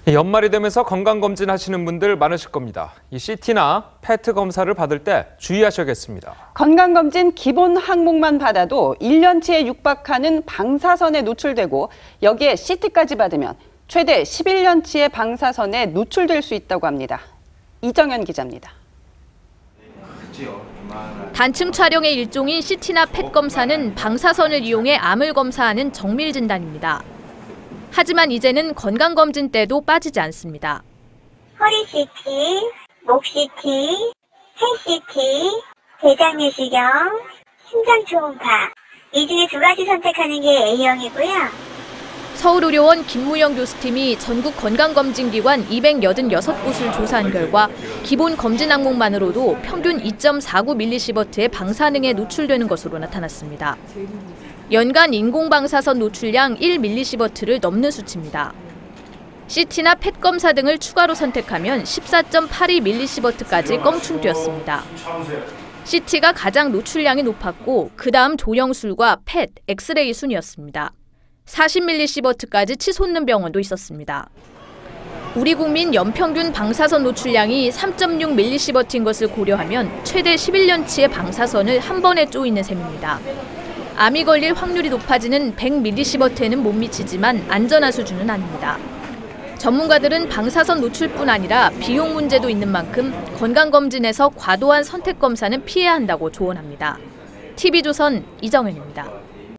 연말이 되면서 건강검진 하시는 분들 많으실 겁니다. 이 CT나 PET 검사를 받을 때 주의하셔야겠습니다. 건강검진 기본 항목만 받아도 1년치에 육박하는 방사선에 노출되고 여기에 CT까지 받으면 최대 11년치의 방사선에 노출될 수 있다고 합니다. 이정현 기자입니다. 단층 촬영의 일종인 CT나 PET 검사는 방사선을 이용해 암을 검사하는 정밀 진단입니다. 하지만 이제는 건강검진 때도 빠지지 않습니다. 허리 CT, 목 CT, 폐 CT, 대장 내시경, 심장 초음파. 이 중에 두 가지 선택하는 게 A형이고요. 서울의료원 김무영 교수팀이 전국 건강검진기관 286곳을 조사한 결과 기본 검진 항목만으로도 평균 2.49mS의 방사능에 노출되는 것으로 나타났습니다. 연간 인공방사선 노출량 1mS를 넘는 수치입니다. CT나 PET 검사 등을 추가로 선택하면 14.82mS까지 껑충 뛰었습니다. CT가 가장 노출량이 높았고 그다음 조영술과 PET, 엑스레이 순이었습니다. 40mS까지 치솟는 병원도 있었습니다. 우리 국민 연평균 방사선 노출량이 3.6mS인 것을 고려하면 최대 11년치의 방사선을 한 번에 쪼이는 셈입니다. 암이 걸릴 확률이 높아지는 100mS에는 못 미치지만 안전한 수준은 아닙니다. 전문가들은 방사선 노출뿐 아니라 비용 문제도 있는 만큼 건강검진에서 과도한 선택 검사는 피해야 한다고 조언합니다. TV조선 이정현입니다.